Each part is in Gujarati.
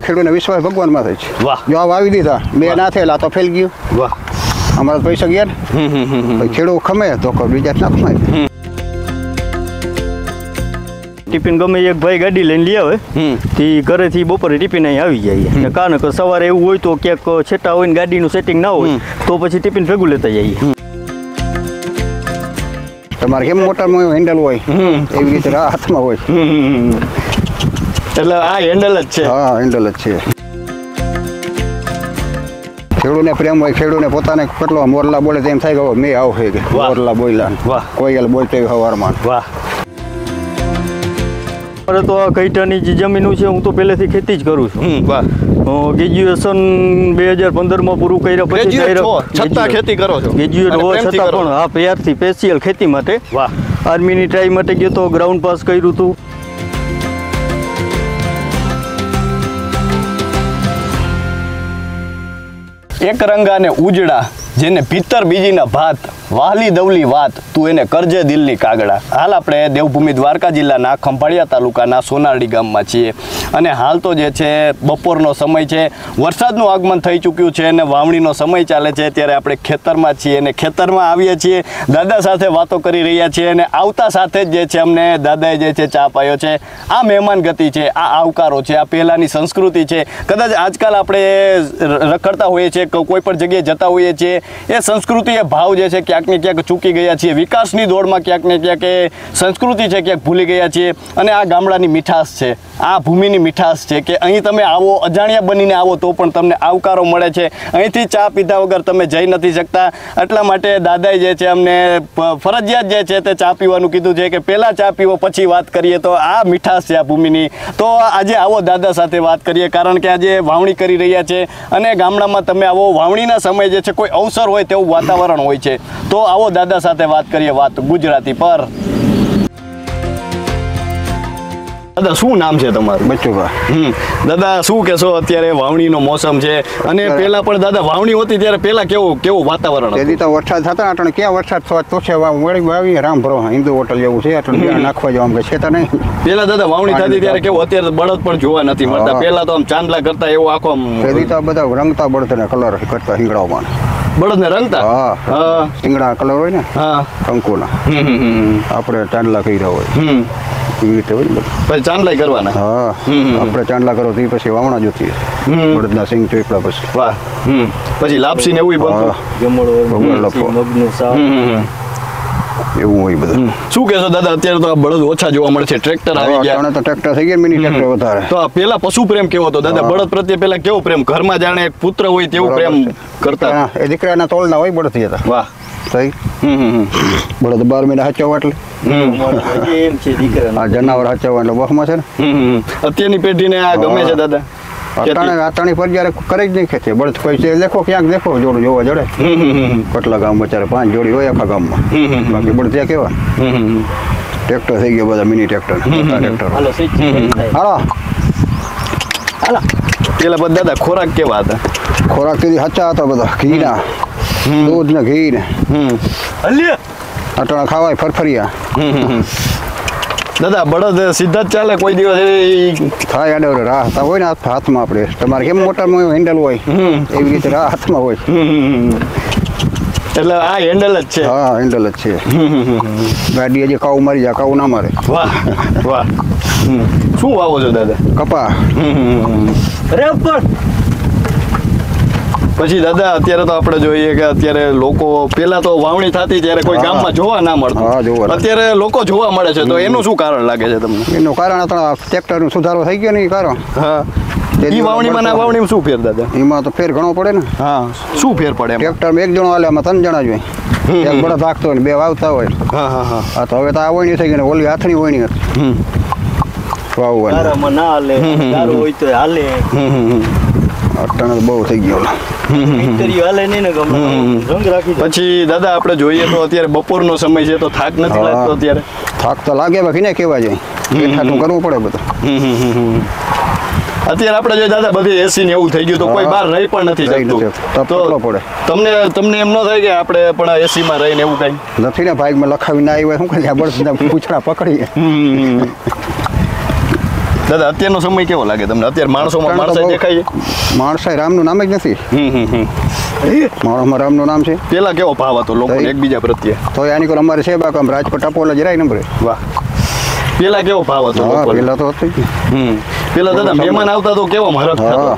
ખેડૂતને વિશ્વાસ ભગવાનમાં થાય છે. વાહ. જો આ વાવી દીધા 2 ના થયેલા તો ફેલ ગયું. વાહ. અમારા પૈસા ગયા ને ખેડૂત ખમે તો બીજા ના ખમાય. ટિફિન ગમે એક ભાઈ ગાડી લઈને લઈ આવે તે ઘરેથી બપોરે ટિફિન અહીં આવી જાય કારણ કે સવારે એવું હોય તો ક્યાંક છેટા હોય ને ગાડીનું સેટિંગ ના હોય તો પછી ટિફિન ભેગું લેતા જઈએ. તમારે કેમ મોટામાં હેન્ડલ હોય એવી રીતે હાથમાં હોય. એટલે આ હેન્ડલ જ છે. હા હેન્ડલ જ છે. ખેડૂને પ્રેમ હોય ખેડૂને પોતાને કેટલો મોરલા બોલે તેમ થાય કે મેં આવ છે મોરલા બોલ્યા. વાહ. કોઈ બોલતો હવારમાં. વાહ. મારે તો આ કઈટાની જે જમીન છે હું તો પહેલેથી ખેતી જ કરું છું. વાહ. ગ્રેજ્યુએશન 2015માં પૂરું કર્યા પછી છતાં ખેતી કરો છો? ગ્રેજ્યુએટ હોવા છતાં પણ હા ત્યારથી સ્પેશિયલ ખેતી માટે. વાહ. આર્મીની ટ્રાય માટે ગયો તો ગ્રાઉન્ડ પાસ કર્યું હતું. એક રંગા ને ઉજળા જેને ભીતર બીજીના ભાત વાહલી દવલી વાત તું એને કરજે દિલની કાગડા. હાલ આપણે દેવભૂમિ દ્વારકા જિલ્લાના ખંભાળિયા તાલુકાના સોનારડી ગામમાં છીએ અને હાલ તો જે છે બપોરનો સમય છે, વરસાદનું આગમન થઈ ચૂક્યું છે અને વાવણીનો સમય ચાલે છે. ત્યારે આપણે ખેતરમાં છીએ અને ખેતરમાં આવીએ છીએ, દાદા સાથે વાતો કરી રહ્યા છીએ અને આવતા સાથે જ જે છે અમને દાદાએ જે છે ચા પાયો છે. આ મહેમાન ગતિ છે, આ આવકારો છે, આ પહેલાંની સંસ્કૃતિ છે. કદાચ આજકાલ આપણે રખડતા હોઈએ છીએ, કોઈ પણ જગ્યાએ જતા હોઈએ છીએ, એ સંસ્કૃતિ એ ભાવ જે છે ક્યાંક ને ક્યાંક ચૂકી ગયા છીએ. વિકાસની દોડમાં ક્યાંક ને ક્યાંક એ સંસ્કૃતિ છે ક્યાંક ભૂલી ગયા છીએ. અને આ ગામડાની મીઠાશ છે, આ ભૂમિની મીઠાશ છે કે અહીં તમે આવો, અજાણ્યા બનીને આવો તો પણ તમને આવકારો મળે છે. અહીંથી ચા પીધા વગર તમે જઈ નથી શકતા. એટલા માટે દાદાએ જે છે અમને ફરજિયાત જે છે તે ચા પીવાનું કીધું છે કે પહેલાં ચા પીવો પછી વાત કરીએ. તો આ મીઠાશ છે આ ભૂમિની. તો આજે આવો દાદા સાથે વાત કરીએ કારણ કે આજે વાવણી કરી રહ્યા છે અને ગામડામાં તમે આવો વાવણીના સમય જે છે કોઈ અવસર હોય તેવું વાતાવરણ હોય છે. તો આવો દાદા સાથે વાત કરીએ, વાત ગુજરાતી પર. દાદા શું નામ છે તમારું? બચુભાઈ. દાદા શું કહેશો, અત્યારે વાવણીનો મોસમ છે અને પહેલા પણ દાદા વાવણી હોતી ત્યારે પહેલા કેવું વાતાવરણ હતું? તેથી તો વરસાદ થતા અટણ ક્યાં વરસાદ તો છે વાવી રામ ભરો હિન્દુ હોટલ જેવું છે અટણ નાખવા જવા કે છે તો નહીં. પહેલા દાદા વાવણી થતી ત્યારે કેવું, અત્યારે બળદ પણ જોવા નથી મળતા. પહેલા તો આમ ચાંદલા કરતા એવો આખો તેથી તો બધા રંગતા બળદ ને કલર કરતા હિંગડાઓમાં બળદ ને રંગતા. હા હિંગડા કલર હોય ને. હા કંકુના આપણે ચાંદલા કર્યા હોય એવી રીતે હોય ને પછી ચાંદલા કરવાના. હા આપણે ચાંદલા કરો તો પછી વાવણા જોતી બળદના સિંગ ચોપડા પછી. વાહ. પછી લાપસી ને એવું બનતું, એવું હોય બધું. શું કહેશો દાદા, અત્યારે તો આ બળદ ઓછા જોવા મળે છે, ટ્રેક્ટર આવી ગયા. તો ટ્રેક્ટર થઈ ગયા, મિની ટ્રેક્ટર વધારે. તો પેલા પશુ પ્રેમ કેવો હતો દાદા? બળદ પ્રત્યે પેલા કેવો પ્રેમ? ઘરમાં જાણે એક પુત્ર હોય તેવું પ્રેમ કરતા. એ દીકરાના તોલના હોય બળદ હતા. વાહ. સહી. બળદ 12 મહિના હચાવવા એટલે આ જનાવર હચાવવા એટલે બહમાં છે ને. અત્યારની પેઢીને આ ગમે છે દાદા? અટાણી પર જયારે કરે જ નહીં ખેતી. બળદ કોઈ છે દેખો ક્યાંક દેખો જોડું જોવા જડે. કેટલા ગામ બચારે 5 જોડી હોય આખા ગામમાં. બાકી બળદ ત્યાં કેવા ટ્રેક્ટર થઈ ગયા બધા, મિની ટ્રેક્ટર ટ્રેક્ટર. હાલો પેલા બધા દાદા ખોરાક કેવા હતા? ખોરાક તેથી સાચા હતા બધા, ઘીના દૂધ ને ઘી ને અટાણા ખાવાય ફરફરિયા. દાદા બળદ સીધા જ ચાલે કોઈ દિવસ થાય આડે રાહતા હોય ને હાથમાં? આપણે તમારે કેમ મોટામાં હેન્ડલ હોય એવી રીતે હાથમાં હોય. એટલે આ હેન્ડલ જ છે. હા હેન્ડલ જ છે. ગાડી હજી કાઉ મારી જાય, કાઉ ના મારે. વાહ વાહ. શું વાવો છો દાદા? કપા. પછી દાદા અત્યારે તો આપણે જોઈએ કે અત્યારે લોકો પેલા તો વાવણી થતી ત્યારે કોઈ ગામમાં જોવા ના મળતું, અત્યારે લોકો જોવા મળે છે. તો એનું શું કારણ લાગે છે તમને? એનું કારણ ટ્રેક્ટર નું સુધારો થઈ ગયો ને એ કારણ. હા ઈ વાવણીમાં ના વાવણીમાં શું ફેર દાદા? એમાં તો ફેર ઘણો પડે ને. હા શું ફેર પડે? ટ્રેક્ટરમાં 1 જણો હાલે, આમાં 3 જણા જોઈએ. એક બળદ હાંકતો હોય ને 2 વાવતા હોય. હા હા હા. હા તો હવે તો આ વણી થઈ ગઈ ને ઓલી હાથની વણી હતી વાવવાની. ના હાલે, દારૂ હોય તો હાલે. અટાણે બહુ થઈ ગયો. પછી દાદા આપણે જોઈએ તો અત્યારે બપોરનો સમય છે તો થાક નથી લાગતો? અત્યારે થાક તો લાગે, બાકી ને કેવા જાય કરવું પડે બધું. અત્યારે આપણે જોઈએ દાદા બધી એસી ને એવું થઈ ગયું તો કોઈ બહાર રહી પણ નથી શકતું. તો તમને એમ ન થાય કે આપણે પણ એસી માં રહીને એવું કઈ નથી ને? ભાઈ મેં લખાવી ના આવ્યા શું કરે બળદ પૂછડા પકડી દાદા અત્યારનો સમય કેવો લાગે તમને? અત્યારે માણસોમાં માણસ દેખાય છે? માણસાઈ રામનું નામ જ નથી. માણસમાં રામનું નામ છે. પેલા કેવો ભાવ હતો લોકો એકબીજા પ્રત્યે? તો આની કોઈ અમારે છે બાકી રાજકોટ ટપોલા જરાય નંબરે. વાહ, પેલા કેવો ભાવ હતો? હા પેલા તો હતું. પેલા દાદા મહેમાન આવતા તો કેવો મરક થતો?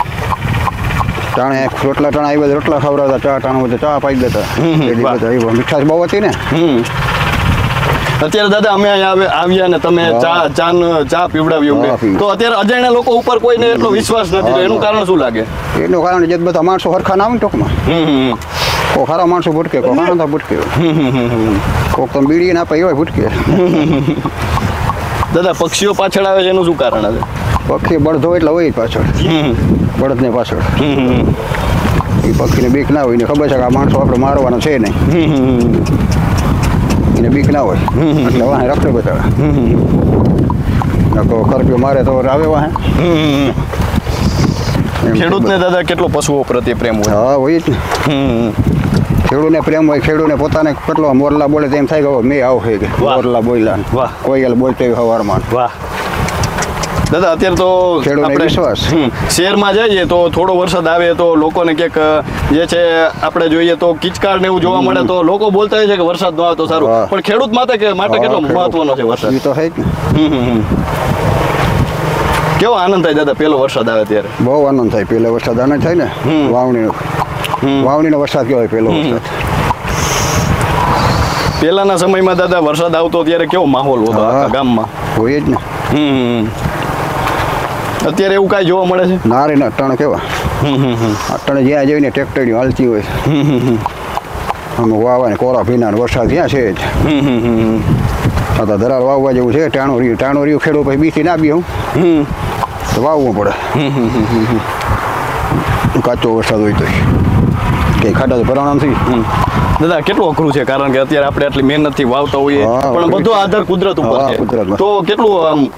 ટાણે રોટલા ટાણા આવી રોટલા ખવડાવતા, ચા ટાણા બધા ચા પાઈ દેતા. મીઠાશ બહુ હતી ને. અત્યારે દાદા અમે અહીંયા આવ્યા ને તમે ચા પીવડાવી, તો અત્યારે અજાણ્યા લોકો ઉપર કોઈને એટલો વિશ્વાસ નથી, તો એનું કારણ શું લાગે? એનું કારણ જે બધા માણસો હરખા ના આવે ને ટૂંકમાં. કોઈ ખારા માણસો ભૂટકે, કોઈ આનંદ ભૂટકે, કોઈક તો બીડી ના પાઈ હોય ભૂટકે. દાદા પક્ષીઓ પાછળ આવે છે એનું શું કારણ છે? પક્ષી બળદો એટલે હોય પાછળ, બળદને પાછળ. એ પક્ષીને બીક ના હોય ને ખબર છે કે આ માણસો આપણે મારવાનો છે નહીં, એને બીક ના હોય એટલે વાહે રખડે બધા. કરપ્યો મારે તો આવે વાહે. ખેડૂતને દાદા કેટલો પશુઓ પ્રત્યે પ્રેમ હોય? હા હોય જ ને. ખેડૂતને પ્રેમ હોય, ખેડૂતને પોતાને કેટલો મોરલા બોલે તેમ થાય કે મેં આવું છે કે મોરલા બોલ્યા, કોઈ બોલતે સવારમાં. વાહ દાદા, અત્યારે તો ખેડૂતને વિશ્વાસ. શહેરમાં જઈએ તો થોડો વરસાદ આવે તો લોકોને ક્યાંક જે છે આપણે જોઈએ તો કિચકાળ ને એવું જોવા મળે, તો લોકો બોલતા હોય છે કે વરસાદ ન આવે તો સારું, પણ ખેડૂત માટે કેટલો મહત્વનો છે વરસાદ? એ તો છે જ ને. કેવો આનંદ થાય દાદા પેલો વરસાદ આવે ત્યારે? બહુ આનંદ થાય. પેલો વરસાદ આનંદ થાય ને. વાવણીનો વરસાદ કહેવાય પેલો વરસાદ. પેલાના સમયમાં દાદા વરસાદ આવતો ત્યારે કેવો માહોલ હતો આખા ગામમાં? હોય જ ને. અત્યારે એવું કાંઈ જોવા મળે છે? ના રે ના, અટાણે કેવા અટાણે જ્યાં જોઈને ટ્રેક્ટરની હાલતી હોય. આમાં વાવા ને કોરા ભીના વરસાદ ત્યાં છે જ. તો દરાર વાવવા જેવું છે. ટાણું રહ્યું ખેડૂત પછી બીસી ના બી હું તો વાવવું પડે. કાચો વરસાદ હોય તો કંઈ ખાડા તો ભરાણા નથી. દાદા કેટલું અઘરું છે, કારણ કે અત્યારે આપણે આટલી મહેનતથી વાવતા હોઈએ પણ બધો આધાર કુદરત ઉપર છે, તો કેટલું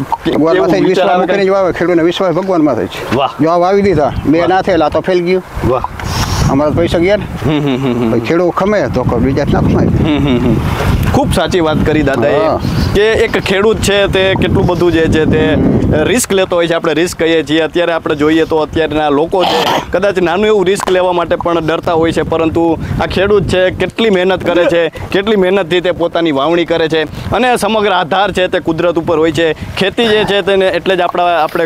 ખેડૂતને વિશ્વાસ ભગવાન માં થાય છે. વાહ, જો આ વાવી દીધા બે ના થયેલા તો ફેલ ગયું. વાહ, અમારા પૈસા ગયા ને. ખેડૂત ખમે તો બીજા ના ખમાય. ખૂબ સાચી વાત કરી દાદાએ કે એક ખેડૂત છે તે કેટલું બધું જે છે તે રિસ્ક લેતો હોય છે. આપણે રિસ્ક કહીએ છીએ. અત્યારે આપણે જોઈએ તો અત્યારના લોકો છે કદાચ નાનું એવું રિસ્ક લેવા માટે પણ ડરતા હોય છે, પરંતુ આ ખેડૂત છે કેટલી મહેનત કરે છે, કેટલી મહેનતથી તે પોતાની વાવણી કરે છે, અને સમગ્ર આધાર છે તે કુદરત ઉપર હોય છે. ખેતી જે છે તેને એટલે જ આપણે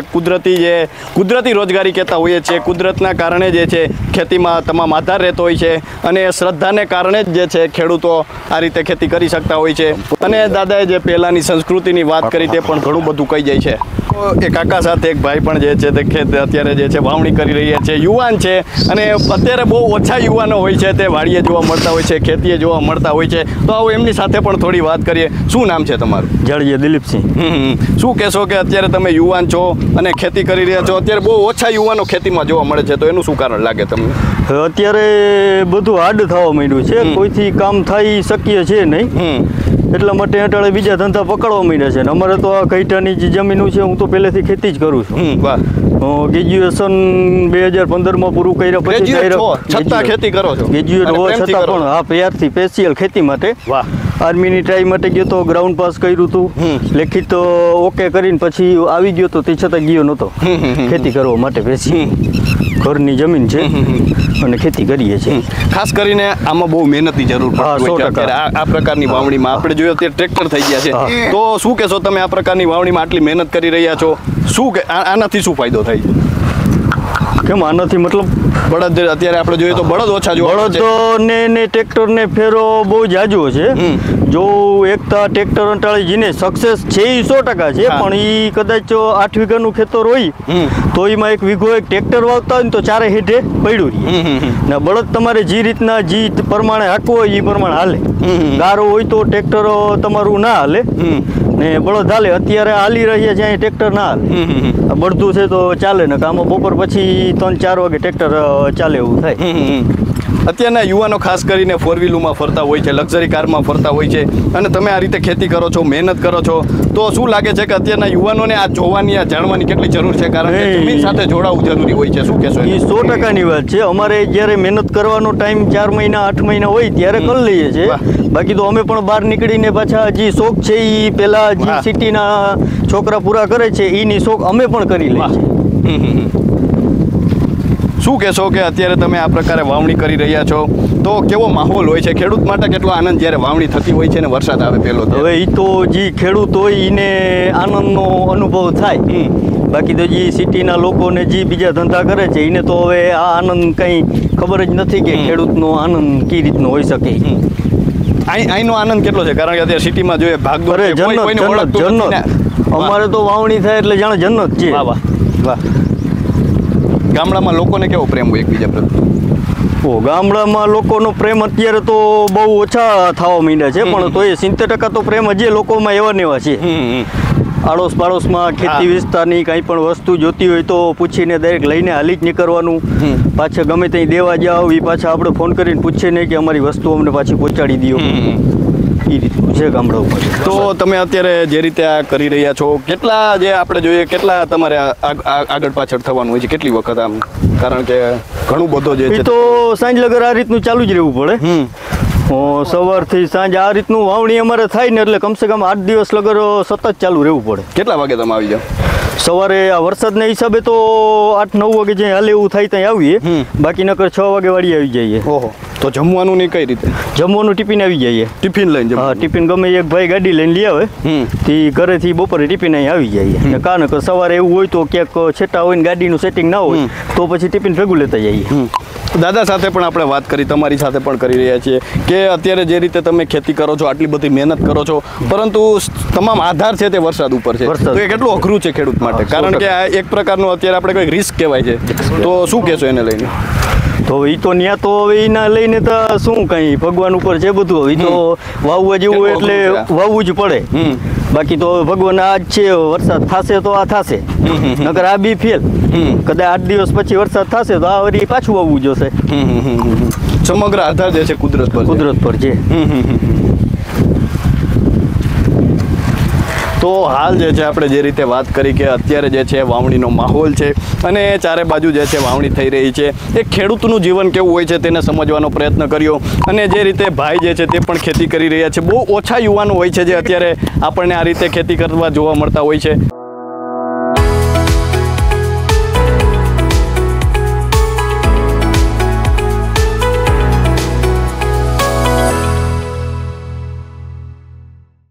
કુદરતી રોજગારી કહેતા હોઈએ છીએ. કુદરતના કારણે જે છે ખેતીમાં તમામ આધાર રહેતો હોય છે, અને શ્રદ્ધાને કારણે જ જે છે ખેડૂતો આ રીતે ખેતી કરી શકતા હોય છે. અને દાદાએ જે પહેલાંની સંસ્કૃતિની વાત કરી તે પણ ઘણું બધું કહી જાય છે. એ કાકા સાથે એક ભાઈ પણ જે છે તે અત્યારે જે છે વાવણી કરી રહ્યા છે, યુવાન છે, અને અત્યારે બહુ ઓછા યુવાનો હોય છે તે વાડીએ જોવા મળતા હોય છે, ખેતીએ જોવા મળતા હોય છે. તો આવો એમની સાથે પણ થોડી વાત કરીએ. શું નામ છે તમારું? જાડેજા દિલીપસિંહ. શું કહેશો કે અત્યારે તમે યુવાન છો અને ખેતી કરી રહ્યા છો, અત્યારે બહુ ઓછા યુવાનો ખેતીમાં જોવા મળે છે, તો એનું શું કારણ લાગે તમને? અત્યારે બધું હાર્ડ થવા માંડ્યું છે, કોઈથી કામ થઈ શક્ય છે નહીં, એટલા માટે અટાળે બીજા ધંધા પકડવા માંડ્યા છે. અમારે તો આ કઈટાની જે જમીન છે હું તો પહેલેથી ખેતી જ કરું છું. વાહ, ગ્રેજ્યુએશન 2015માં પૂરું કર્યા પછી છતાં ખેતી કરો છો? ગ્રેજ્યુએટ હોવા છતાં પણ હા પ્યારથી સ્પેશિયલ ખેતી માટે. વાહ, આર્મીની ટ્રાય માટે ગયો તો, ગ્રાઉન્ડ પાસ કર્યું હતું, લેખિત ઓકે કરીને પછી આવી ગયો તો તે છતાં ગયો નહોતો ખેતી કરવા માટે. બેસી ઘરની જમીન છે અને ખેતી કરીએ છીએ. ખાસ કરીને આમાં બહુ મહેનતની જરૂર પડે છે. આ પ્રકારની વાવણીમાં આપણે જોઈએ અત્યારે ટ્રેક્ટર થઈ ગયા છે, તો શું કહેશો તમે આ પ્રકારની વાવણીમાં આટલી મહેનત કરી રહ્યા છો, શું કે આનાથી શું ફાયદો થાય છે? કેમ આનાથી મતલબ બળદ અત્યારે આપણે જોઈએ તો બળદ ઓછા જોવા મળે છે. બળદ ને ટ્રેક્ટર ને ફેરો બહુ જાજો છે. જો એકતા ટ્રેક્ટર અંટાળી જીને સક્સેસ છે એ 100% છે, પણ એ કદાચ 8 વીઘાનું ખેતર હોય તો એમાં એક વીઘો એક ટ્રેક્ટર વાવતા હોય ને તો ચારે હેઠે પડ્યું રહે ને. બળદ તમારે જે રીતના જે પ્રમાણે હાંકવો હોય એ પ્રમાણે હાલે. ગારો હોય તો ટ્રેક્ટર તમારું ના હાલે ને બળદ હાલે. અત્યારે હાલી રહ્યા છે અહીં ટ્રેક્ટર ના હાલે. બળદું છે તો ચાલે ને, આમાં બપોર પછી 3-4 વાગે ટ્રેક્ટર ચાલે એવું થાય. અત્યારના યુવાનો ખાસ કરીને ફોર વ્હીલમાં ફરતા હોય છે, લક્ઝરી કારમાં ફરતા હોય છે, અને તમે આ રીતે ખેતી કરો છો, મહેનત કરો છો, તો શું લાગે છે કે અત્યારના યુવાનોને આ જોવાની, આ જાણવાની કેટલી જરૂર છે? કારણ કે જમીન સાથે જોડાવું જરૂરી હોય છે. શું કહેશો? એ 100%ની વાત છે. અમારે જ્યારે મહેનત કરવાનો ટાઈમ 4 મહિના 8 મહિના હોય ત્યારે કરી લઈએ છીએ. બાકી તો અમે પણ બહાર નીકળીને પાછા જે શોખ છે એ પેલા જે સિટીના છોકરા પૂરા કરે છે એની શોખ અમે પણ કરી લઈએ છીએ. શું કહેશો કે અત્યારે તમે આ પ્રકારે વાવણી કરી રહ્યા છો તો કેવો માહોલ હોય છે ખેડૂત માટે? કેટલો આનંદ જ્યારે વાવણી થતી હોય છે ને વરસાદ આવે પહેલો? હવે એ તો જે ખેડૂત હોય એને આનંદનો અનુભવ થાય. બાકી તો જે સિટીના લોકોને જે બીજા ધંધા કરે છે એને તો હવે આ આનંદ કંઈ ખબર જ નથી કે ખેડૂતનો આનંદ કઈ રીતનો હોઈ શકે. અહીંનો આનંદ કેટલો છે? કારણ કે અત્યારે સિટીમાં જોઈએ ભાગદોડ છે, જન્નત. અમારે તો વાવણી થાય એટલે જાણે જન્નત છે. વાહ વાહ. ગામડામાં લોકોને કેવો પ્રેમ હોય એકબીજા પ્રત્યે? ગામડામાં લોકોનો પ્રેમ અત્યારે તો બહુ ઓછા થવા માંડ્યા છે, પણ તો એ 70% તો પ્રેમ હજી લોકોમાં એવા ને એવા છે. આડોશ પાડોશમાં ખેતી વિસ્તારની કાંઈ પણ વસ્તુ જોતી હોય તો પૂછીને દરેક લઈને હાલી જ નીકળવાનું. પાછા ગમે ત્યાં દેવા જાવ એ પાછા આપણે ફોન કરીને પૂછીએ નહીં કે અમારી વસ્તુ અમને પાછી પહોંચાડી દો. એ રીતનું છે ગામડા ઉપર. તો તમે અત્યારે જે રીતે આ કરી રહ્યા છો, કેટલા જે આપણે જોઈએ કેટલા તમારે આગળ પાછળ થવાનું હોય છે? કેટલી વખત આમ? કારણ કે ઘણું બધો જે છે તો સાંજ લગર આ રીતનું ચાલુ જ રહેવું પડે. સવારથી સાંજ આ રીતનું વાવણી અમારે થાય ને એટલે કમસે કમ 8 દિવસ લગર સતત ચાલુ રહેવું પડે. કેટલા વાગે તમે આવી જાઓ? સવારે આ વરસાદના હિસાબે તો 8-9 વાગે જ્યાં હાલે એવું થાય ત્યાં આવીએ. બાકી નકર 6 વાગે વાળી આવી જઈએ. ઓહો. તો જમવાનું નહીં કઈ રીતે? જમવાનું ટિફિન આવી જઈએ. ટિફિન લઈને? હા, ટિફિન ગમે એક ભાઈ ગાડી લઈને લઈ આવે તે ઘરેથી બપોરે ટિફિન અહીં આવી જાય. કારણ કે સવારે એવું હોય તો ક્યાંક છેટા હોય ને ગાડીનું સેટિંગ ના હોય તો પછી ટિફિન ભેગું લેતા જઈએ. દાદા સાથે પણ આપણે વાત કરી, તમારી સાથે પણ કરી રહ્યા છીએ કે અત્યારે જે રીતે તમે ખેતી કરો છો, આટલી બધી મહેનત કરો છો, પરંતુ તમામ આધાર છે તે વરસાદ ઉપર છે. તો એ કેટલું અઘરું છે ખેડૂત માટે? કારણ કે આ એક પ્રકારનું અત્યારે આપણે કોઈ રિસ્ક કહેવાય છે. તો શું કહેશો એને લઈને? તો એ તો ન્યા તો હવે એના લઈને તો શું કંઈ ભગવાન ઉપર છે બધું. એ તો વાવવા જેવું એટલે વાવવું જ પડે. બાકી તો ભગવાન આ જ છે, વરસાદ થશે તો આ થશે, નકર આ બી ફેલ. કદાચ 8 દિવસ પછી વરસાદ થશે તો આ વળી પાછું આવવું જોશે. સમગ્ર આધાર જે છે કુદરત પર છે. તો હાલ જે છે આપણે જે રીતે વાત કરી કે અત્યારે જે છે વાવણીનો માહોલ છે અને ચારે બાજુ જે છે વાવણી થઈ રહી છે. એક ખેડૂતનું જીવન કેવું હોય છે તેને સમજવાનો પ્રયત્ન કર્યો, અને જે રીતે ભાઈ જે છે તે પણ ખેતી કરી રહ્યા છે. બહુ ઓછા યુવાનો હોય છે જે અત્યારે આપણને આ રીતે ખેતી કરવા જોવા મળતા હોય છે.